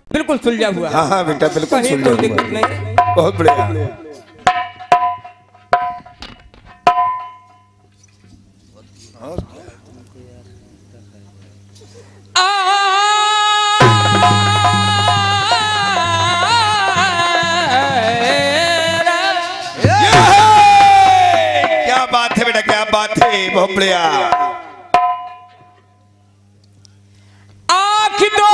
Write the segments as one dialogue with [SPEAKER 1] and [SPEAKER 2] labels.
[SPEAKER 1] बिल्कुल सुलझा हुआ।
[SPEAKER 2] हाँ हाँ बेटा बिल्कुल
[SPEAKER 1] सुलझा हुआ, दिक्कत नहीं।
[SPEAKER 2] बहुत बढ़िया। क्या बात है बेटा, क्या बात है, बहुत बढ़िया।
[SPEAKER 1] आँख दो,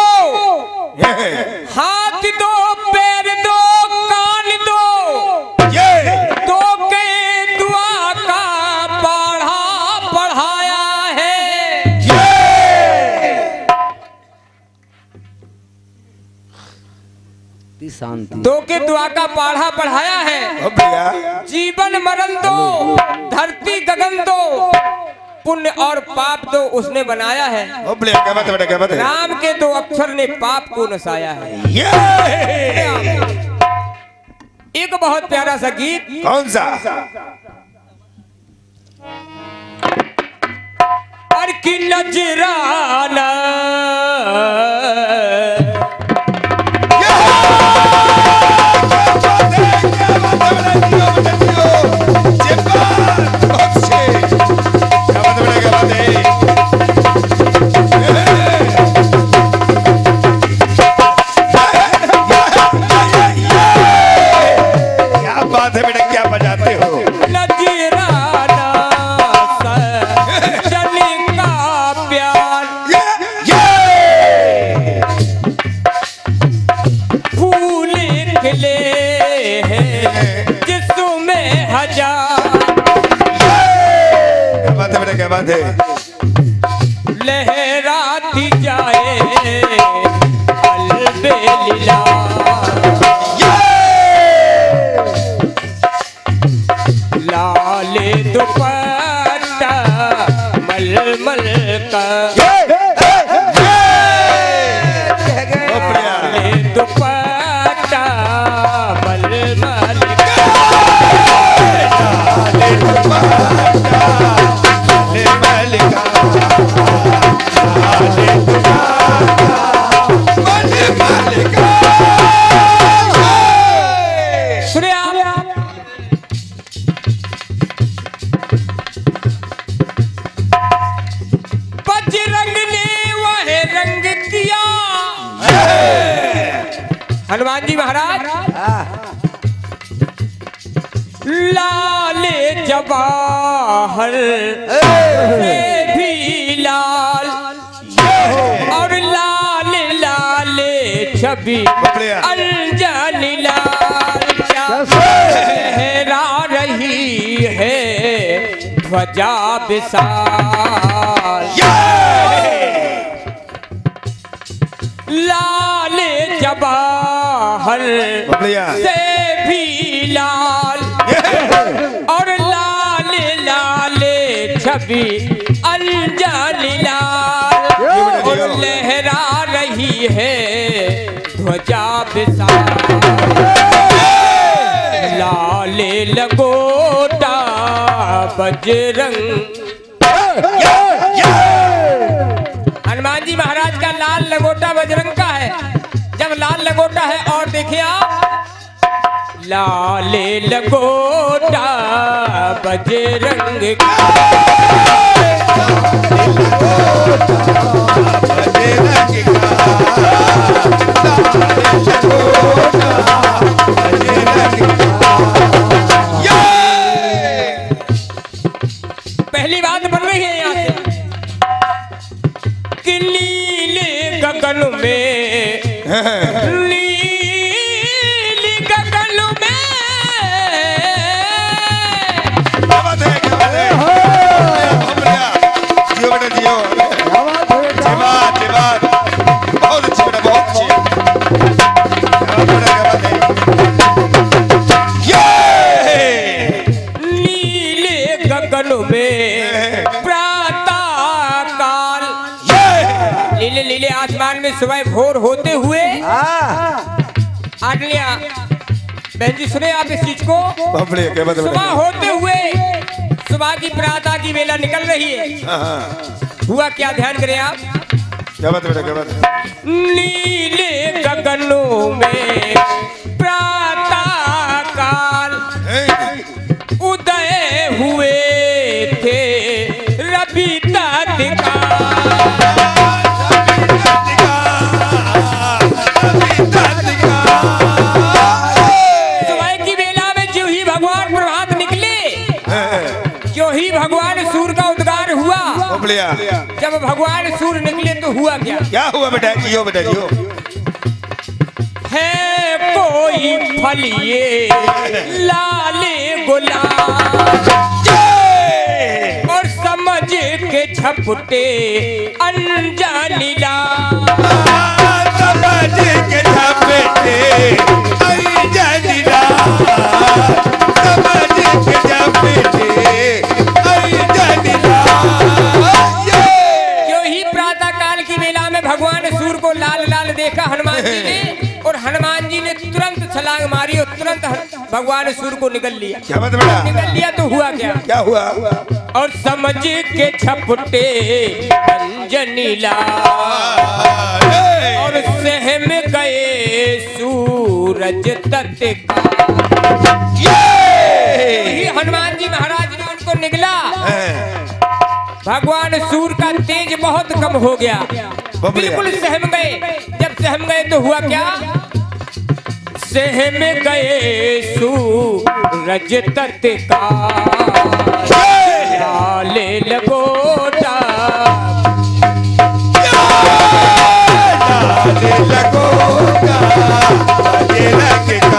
[SPEAKER 1] हाथ दो, पैर दो, कान दो, दो के दुआ का पढ़ाया है।
[SPEAKER 3] शांति।
[SPEAKER 1] दो के दुआ का पढ़ाया है। जीवन मरण दो, धरती गगन दो, पुण्य और पाप दो उसने बनाया है।
[SPEAKER 2] क्या बात है बेटा, क्या बात है।
[SPEAKER 1] राम के दो अक्षर ने पाप को नसाया है। एक बहुत प्यारा सा गीत।
[SPEAKER 2] कौन सा?
[SPEAKER 1] और की नजराना लहराती जाए अलबेलिला, लाले दुपट्टा मलमल का, लाले दुपट्टा मलमल का, लाले दुपट्टा हनुमान जी महाराज। लाले जवाहर से भी लाल और लाल लाले छवि अनजानी लाल, लहरा रही है ध्वजा विशाल। लाले जवाहर से भी लाल और लाल लाले छवि अनजानी लाल, और लहरा रही है ध्वजा विशाल। लाले लगोटा बजरंग। हनुमान जी महाराज का लाल लगोटा बजरंग का है। जब लाल लगोटा है और देखिए आप, लाले लगोटा बजरंग का, पहली बात बन रही है यहाँ से कि नीले गगन में, नीली गगन में
[SPEAKER 2] जियो बेटा जियो, बहुत अच्छी बेटा, बहुत अच्छी।
[SPEAKER 1] नीले गगन में प्रातः काल, नीले नीले आसमान में सुबह भोर होते हुए। आडलिया बहन जी सुने आप इस चीज को। सुबह होते हुए, सुबह की प्रातः की वेला निकल रही है। हुआ क्या, ध्यान करें आप।
[SPEAKER 2] क्या बात है बेटा, क्या बात है?
[SPEAKER 1] नीले गगनों में प्रातः काल उदय हुए थे रवि तत्काल। सुबह की बेला में जो ही भगवान प्रभात निकले, जो ही भगवान सूर्य का उद्गार हुआ, जब भगवान सूर्य निकले तो हुआ क्या?
[SPEAKER 2] क्या हुआ बेटा? जियो बेटा जियो।
[SPEAKER 1] है कोई फल ये लाले गुलाब और समझ के झपटे अनजानी लाल,
[SPEAKER 2] समझ के झपटे अनजानी लाल, समझ के झपटे अनजानी लाल।
[SPEAKER 1] जो ही प्रातः काल की बेला में भगवान सूर्य को लाल लाल देखा हनुमान जी ने, और हनुमान जी ने तुरंत छलांग मारी और तुरंत भगवान सूर्य को निकल लिया।
[SPEAKER 2] क्या बात बेटा?
[SPEAKER 1] निकल लिया तो हुआ क्या?
[SPEAKER 2] क्या हुआ?
[SPEAKER 1] और समझ के झपटे अंजनी लाल और सहम गए सूरज तत्काल। हनुमान जी महाराज ने उनको निकला, भगवान सूर्य का तेज बहुत कम हो गया, बिल्कुल सहम गए। जब सहम गए तो हुआ क्या? सहम गए सूरज तत्काल लाले लगोटा,
[SPEAKER 2] लाले लगोटा बजे लगेगा,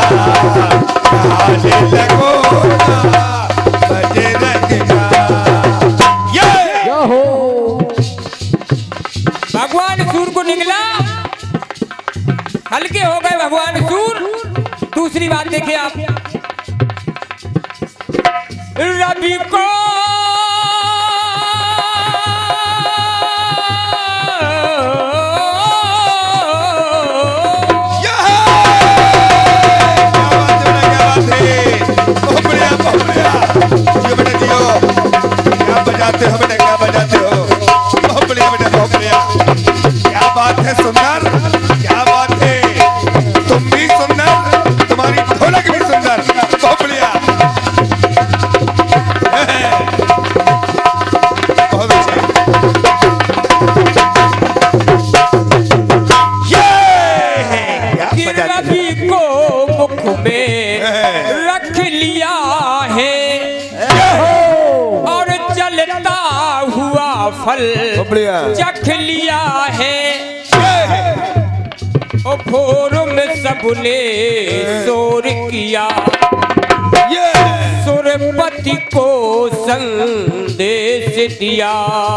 [SPEAKER 2] लाले लगोटा बजे लगेगा।
[SPEAKER 1] भगवान सूर्य को निकला, हल्के हो गए भगवान सूर्य। दूसरी बात देखिए आप, रवि को
[SPEAKER 2] बजाते हो बेटा, क्या बजाते हो? बहुत बढ़िया बेटा, बहुत बढ़िया। क्या बात है, सुंदर, क्या बात है। तुम भी सुंदर, तुम्हारी ढोलक भी सुंदर, बहुत बढ़िया, बहुत अच्छे।
[SPEAKER 1] ये रवि को मुख में रख लिया है और चलता हुआ फल चख लिया है। ओ भोर में सबने शोर किया, सूर्यपति को संदेश दिया,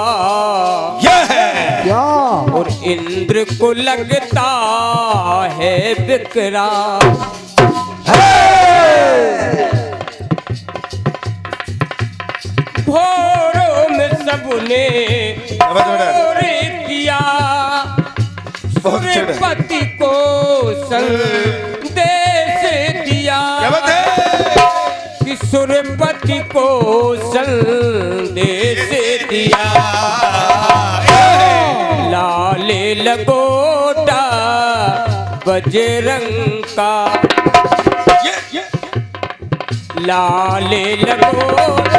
[SPEAKER 1] और इंद्र को लगता है विकराल। भोरों में सबने शोर किया, सूर्यपति को संदेश दिया, कि सूर्यपति को संदेश दिया, लाले लगोटा बजरंग का, लाले लगोटा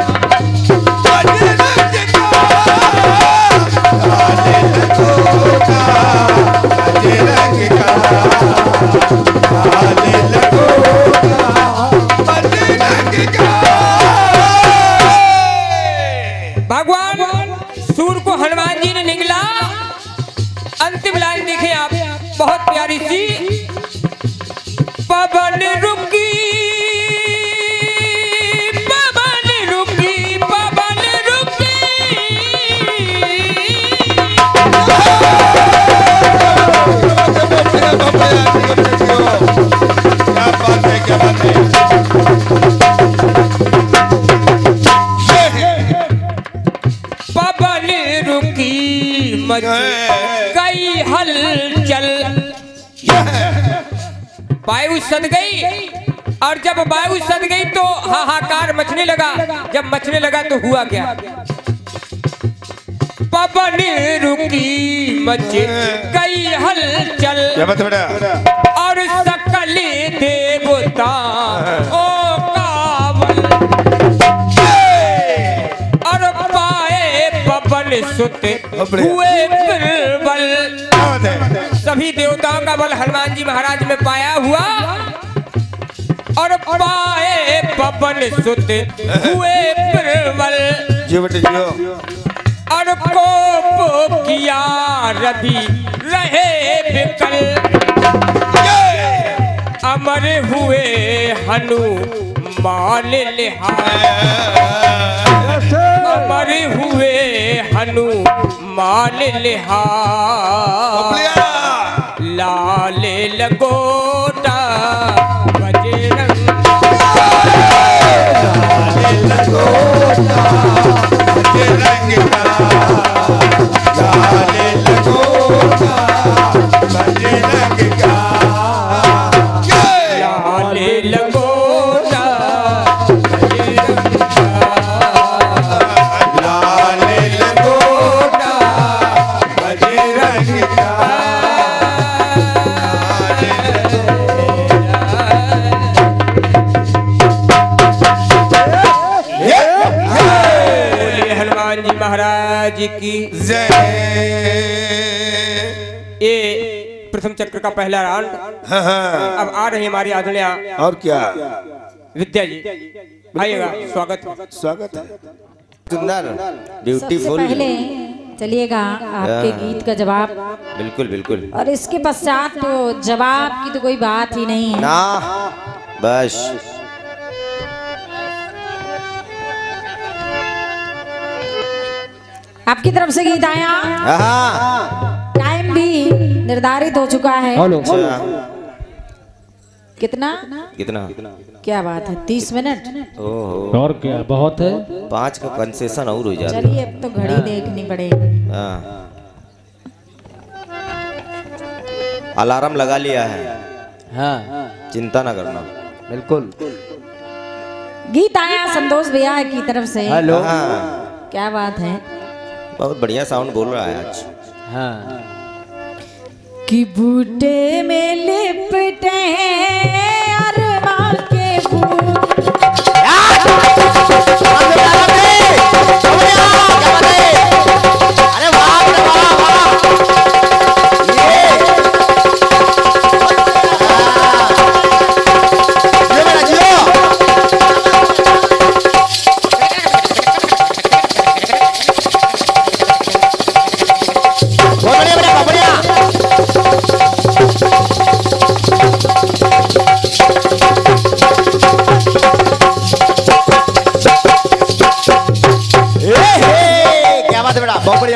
[SPEAKER 1] भगवान सूर्य को हनुमान जी ने निकला। अंतिम लाइन देखें आप, बहुत प्यारी सी, पवन रुकी, पवन रुकी, पवन रुकी,
[SPEAKER 2] क्या बात है, क्या बात है।
[SPEAKER 1] पवन रुकी मच गई हलचल, वायु सद गई, और जब वायु सद गई तो हाहाकार मचने लगा। जब मचने लगा तो हुआ क्या? पवन रुकी मच गई हलचल और सकल देवता ओ कावल और पाए पवन सुत हुए बिरबल। सभी देवताओं का बल हनुमान जी महाराज में पाया हुआ और पाए पवन सुत हुए बिरबल। और कोप किया रवि रहे विकल अमर हुए हनुमान लिहाज अमर हुए हनुमान लिहाज लाल लगोटा बजरंग लाल लगोटा बजरंग लाल लगोटा बजरंग का लाल लगोटा बजरंग लाल लगोटा बजरंग का। महाराज की जय। ये प्रथम चक्र का पहला राउंड। अब आ रही हमारी आदरणीय
[SPEAKER 2] और क्या
[SPEAKER 1] विद्या जी, आइएगा। स्वागत
[SPEAKER 2] स्वागत है।
[SPEAKER 3] सुंदर ब्यूटीफुल।
[SPEAKER 4] पहले चलिएगा आपके गीत का जवाब।
[SPEAKER 3] बिल्कुल बिल्कुल।
[SPEAKER 4] और इसके पश्चात तो जवाब की तो कोई बात ही नहीं है
[SPEAKER 3] ना, बस
[SPEAKER 4] आपकी तरफ से गीत आया। टाइम भी निर्धारित हो चुका है। कितना
[SPEAKER 3] कितना
[SPEAKER 4] क्या बात है, 30 मिनट।
[SPEAKER 3] ओहो,
[SPEAKER 5] और क्या बहुत है।
[SPEAKER 3] 5 का कंसेशन और हो जाता।
[SPEAKER 4] चलिए अब तो घड़ी देखनी पड़ेगी।
[SPEAKER 3] अलार्म लगा लिया है।
[SPEAKER 5] हाँ,
[SPEAKER 3] चिंता ना करना।
[SPEAKER 5] बिल्कुल।
[SPEAKER 4] गीत आया संतोष भैया की तरफ से।
[SPEAKER 5] हेलो।
[SPEAKER 4] क्या बात है,
[SPEAKER 3] बहुत बढ़िया साउंड बोल रहा है आज।
[SPEAKER 5] हाँ।
[SPEAKER 4] कि बूटे में लिपटे अरमान के फूल।
[SPEAKER 3] बहुत बढ़िया।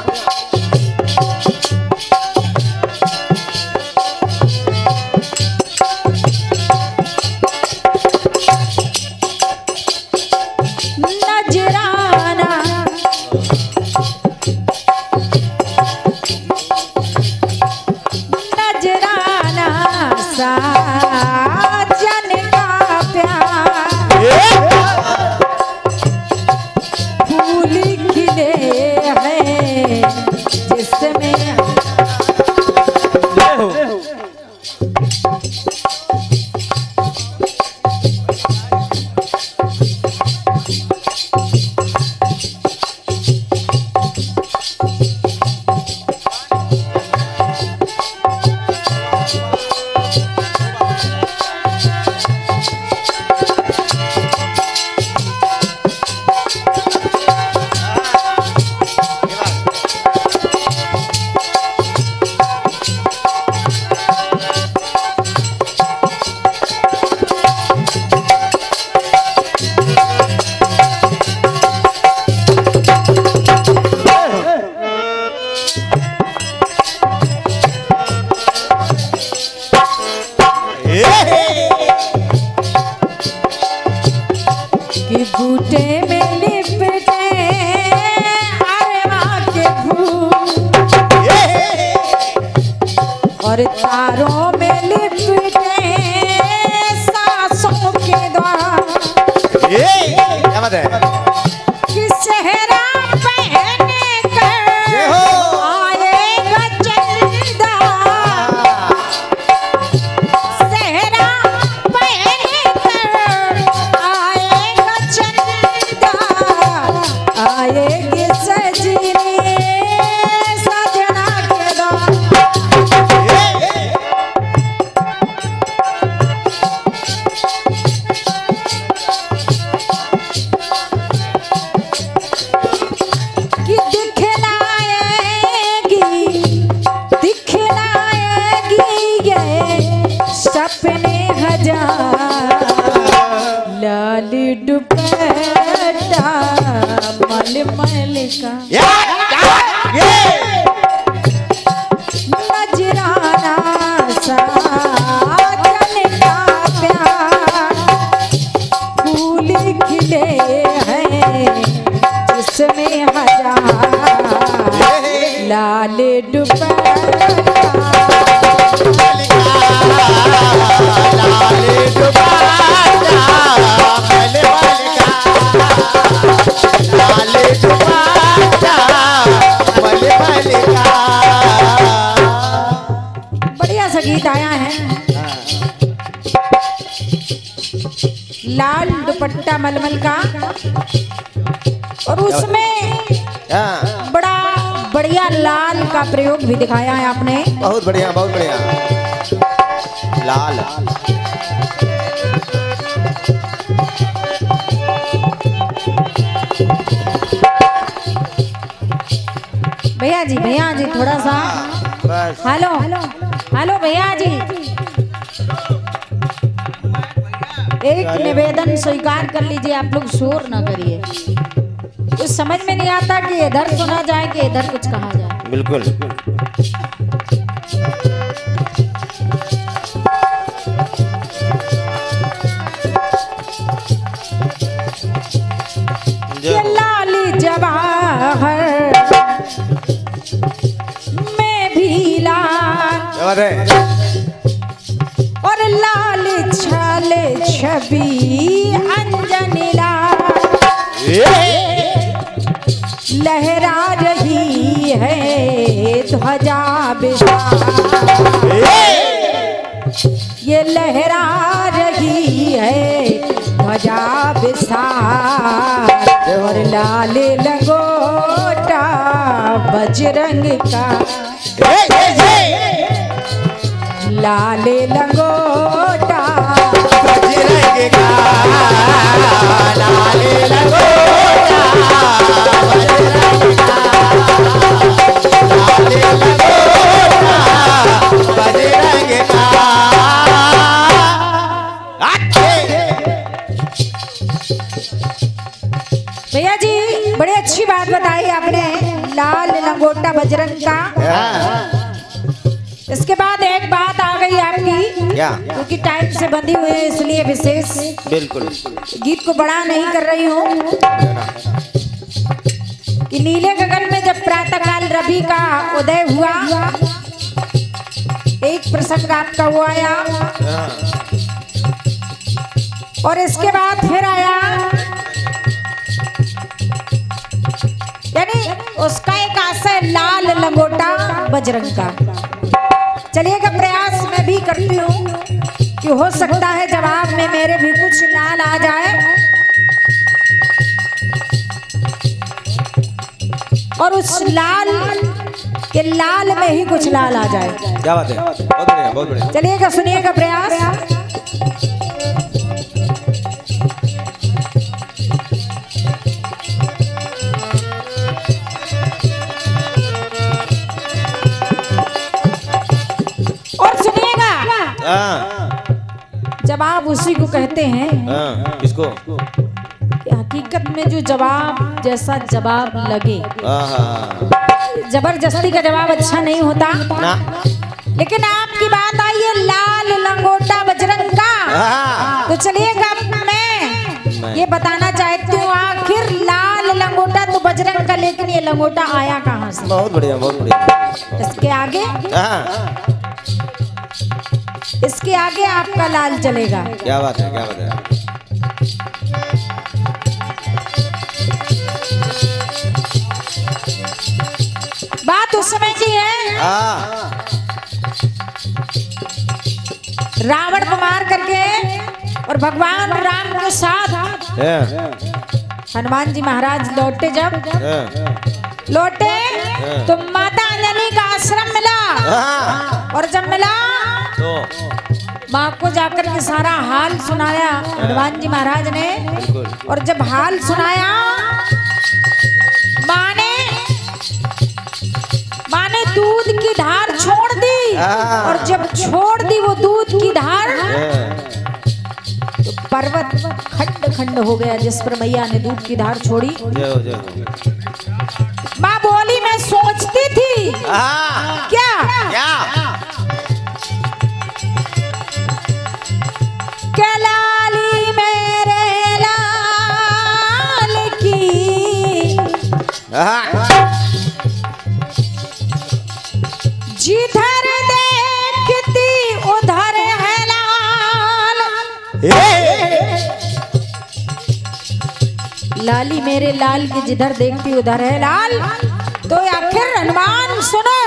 [SPEAKER 4] नजराना नजराना साजन का प्यार फूल खिले हैं जिसमें कि बूटे में लिपटे अरवा के फूल और तारों में लिपटे सांसों के द्वार।
[SPEAKER 3] क्या बात है?
[SPEAKER 4] कि सेहरा पहने कर सपने हजार लाल दुपट्टा मलमल का नजराना साजन का प्यार फूल खिले हैं जिसमें हजार लाल दुपट्टा बढ़िया सा गीत आया है। लाल दुपट्टा मलमल का, और उसमें बड़ा बढ़िया लाल का प्रयोग भी दिखाया है आपने।
[SPEAKER 3] बहुत बढ़िया, बहुत बढ़िया। लाल
[SPEAKER 4] भैया जी थोड़ा सा
[SPEAKER 3] बस।
[SPEAKER 4] हेलो हेलो भैया जी, एक निवेदन स्वीकार कर लीजिए, आप लोग शोर ना करिए। कुछ समझ में नहीं आता कि इधर सुना जाए कि इधर कुछ कहा जाए।
[SPEAKER 3] बिल्कुल।
[SPEAKER 4] ये लाली जवाहर में भी लाल और लाल छाले छवि अंजनी लाल लहरा रही है ध्वजा बिहार, ये लहरा रही है ध्वजा बिसार, और लाल लंगोटा बजरंग का, लाल लंगोटा बजरंग का, लाल लंगोटा बजरंग का, लाल लंगोटा बजरंग का। भैया जी बड़ी अच्छी बात बताई आपने, लाल लंगोटा बजरंग का। इसके बाद एक बात आ गई आपकी,
[SPEAKER 3] क्या?
[SPEAKER 4] क्योंकि टाइम से बंधी हुई है इसलिए विशेष
[SPEAKER 3] बिल्कुल
[SPEAKER 4] गीत को बड़ा नहीं कर रही हूँ, कि नीले गगन में जब प्रातःकाल रवि का उदय हुआ, एक प्रसंग आपका वो आया, और इसके बाद फिर आया, यानी उसका एक आशय लाल लंगोटा बजरंग का। चलिएगा, प्रयास मैं भी करती हूँ कि हो सकता है जवाब में मेरे भी कुछ लाल आ जाए, और उस लाल के लाल में ही कुछ लाल आ जाए।
[SPEAKER 3] क्या बात है, बहुत बढ़िया, बहुत बढ़िया।
[SPEAKER 4] चलिएगा, सुनिएगा प्रयास। और सुनिएगा, जवाब उसी को कहते हैं
[SPEAKER 3] किसको?
[SPEAKER 4] कि हकीकत में जो जवाब जैसा जवाब लगे। जबरदस्ती का जवाब अच्छा नहीं होता
[SPEAKER 3] ना।
[SPEAKER 4] लेकिन आपकी बात आई है लाल लंगोटा बजरंग का, तो चलिएगा मैं ये बताना चाहती हूँ, आखिर लाल लंगोटा तो बजरंग का, लेकिन ये लंगोटा आया कहाँ से?
[SPEAKER 3] बहुत बढ़िया, बहुत बढ़िया।
[SPEAKER 4] इसके आगे इसके आगे आपका लाल चलेगा।
[SPEAKER 3] क्या बात है, क्या बात है।
[SPEAKER 4] बात उस समय की है, रावण को मार करके और भगवान राम के साथ हनुमान जी महाराज लौटे, जब लौटे तो माता अंजनी का आश्रम मिला, और जब मिला तो माँ को जाकर के सारा हाल सुनाया हनुमान जी महाराज ने, और जब हाल सुनाया माँ ने दूध की धार छोड़ दी, और जब छोड़ दी वो दूध की धार तो पर्वत खंड खंड हो गया जिस पर मैया ने दूध की धार छोड़ी। माँ बोली मैं सोचती थी क्या लाली मेरे लाल की जिधर देखती उधर है लाल। लाली मेरे लाल की जिधर देखती उधर है लाल। तो आखिर हनुमान सुनो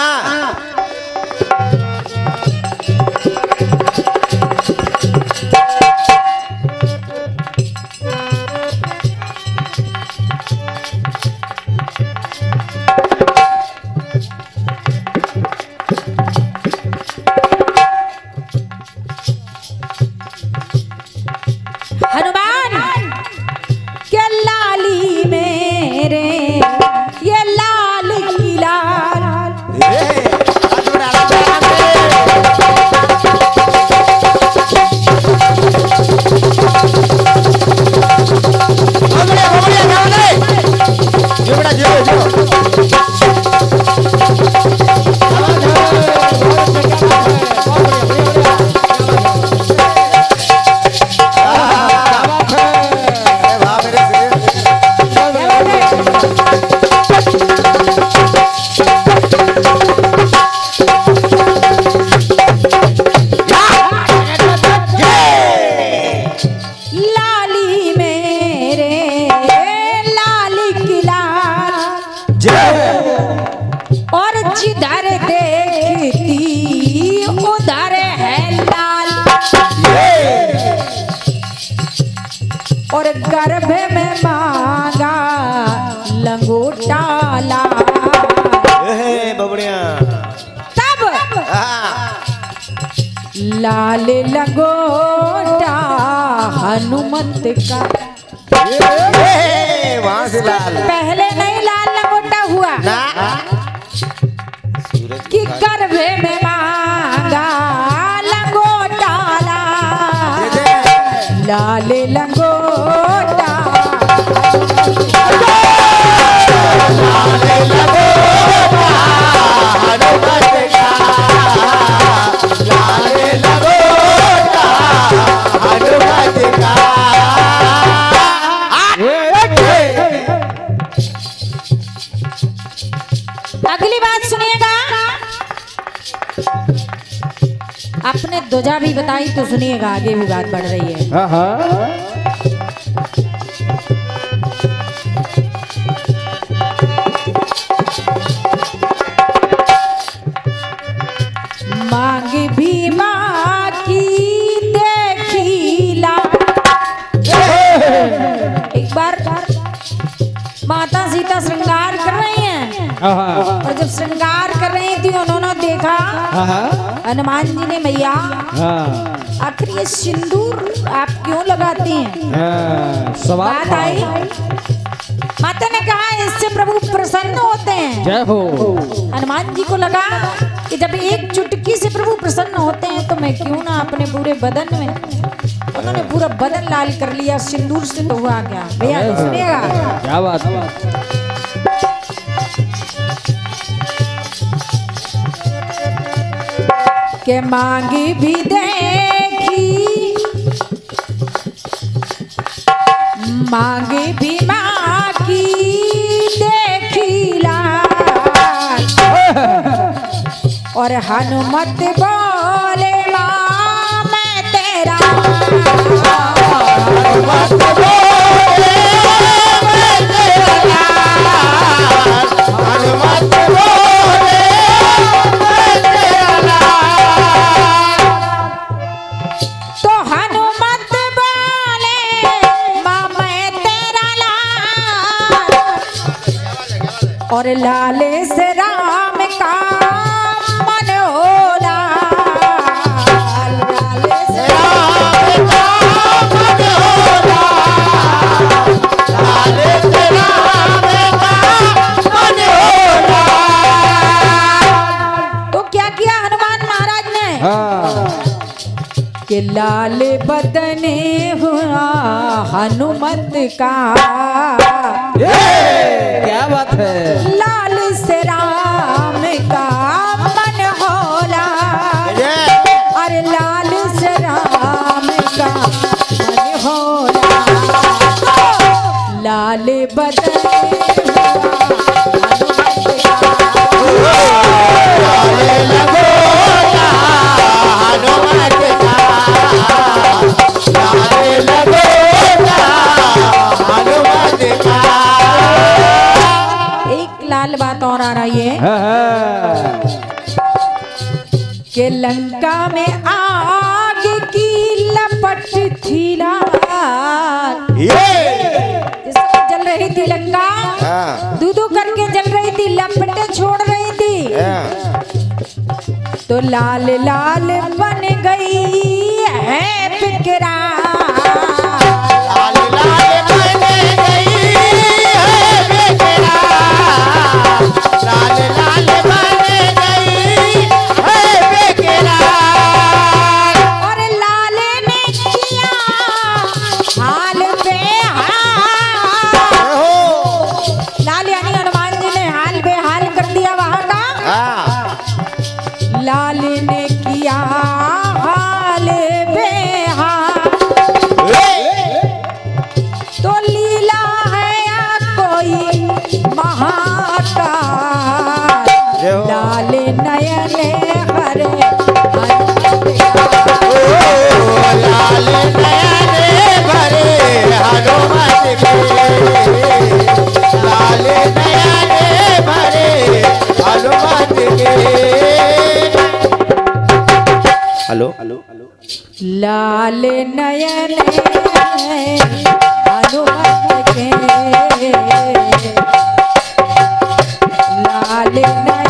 [SPEAKER 4] और गर्भ में मांगा लंगोटा तब लाल लंगोटा हनुमत का
[SPEAKER 3] वहां से लाल
[SPEAKER 4] पहले नहीं लाल लंगोटा हुआ कि गर्भ में मांगा लंगोटा लाल लंगोटा अगली बात सुनिएगा। आपने ध्वजा भी बताई तो सुनिएगा, आगे भी बात बढ़ रही है। मांग भी माँ की देखीला। एक बार माता सीता श्रृंगार कर रही हैं और जब श्रृंगार कर रही थी उन्होंने देखा हनुमान जी ने मैया आखिर ये सिंदूर आप क्यों लगाती हैं? बात आई, माता ने कहा इससे प्रभु प्रसन्न होते हैं।
[SPEAKER 5] जय हो।
[SPEAKER 4] हनुमान जी को लगा कि जब एक चुटकी से प्रभु प्रसन्न होते हैं तो मैं क्यों ना अपने पूरे बदन में, उन्होंने पूरा बदन लाल कर लिया सिंदूर से। तो हुआ क्या भैया सुनिएगा,
[SPEAKER 5] क्या बात
[SPEAKER 4] के मांगी भी देखी, मांगी भी माँ की देखीला और हनुमत बोले माँ मैं तेरा, हनुमत बोले मैं तेरा, हनुमत बोले मैं तेरा। तो हनुमत बोले माँ मैं तेरा लाल और लाले से राम का मन होला, लाले से राम का मन होला, लाले से राम का मन होला। तो क्या किया हनुमान के लाल बदने हुआ हनुमत का।
[SPEAKER 5] क्या बात है।
[SPEAKER 4] लाल से राम का मन होला, अरे लाल से राम का मन होला। लाल बदने लाल बात और आ रही है कि लंका में आग की लपट थी लाल। जल रही थी लंका, दूधू करके जल रही थी, लपटे छोड़ रही थी, तो लाल लाल बन गई है बिकरा। लाल ने किया हाल बेहाल, तो लीला है या कोई महाकाल। लाल नयन हरे
[SPEAKER 3] लाल नयन भरे हनुमत के, लाल नयन भरे हनुमत के। हेलो हेलो,
[SPEAKER 4] लाल नयन हनुमत के, लाल नयन